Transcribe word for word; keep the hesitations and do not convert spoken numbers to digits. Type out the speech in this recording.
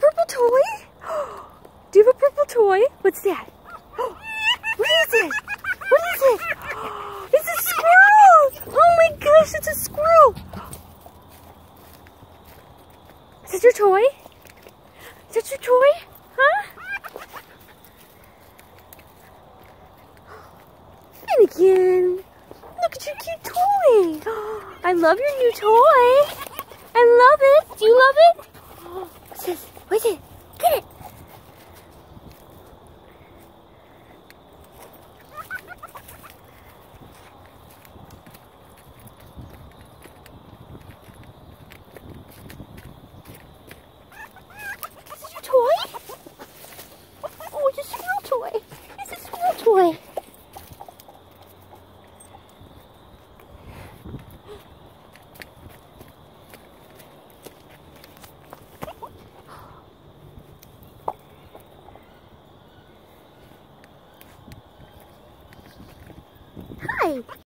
purple toy? Do you have a purple toy? What's that? What is it? What is it? It's a squirrel! Oh my gosh, it's a squirrel! Is that your toy? Is that your toy? Huh? Finnegan, look at your cute toy. I love your new toy. I love it. Do you love it? What's this? What's it? Get it. Is this your toy? Oh, it's a squirrel toy. It's a squirrel toy. Hi.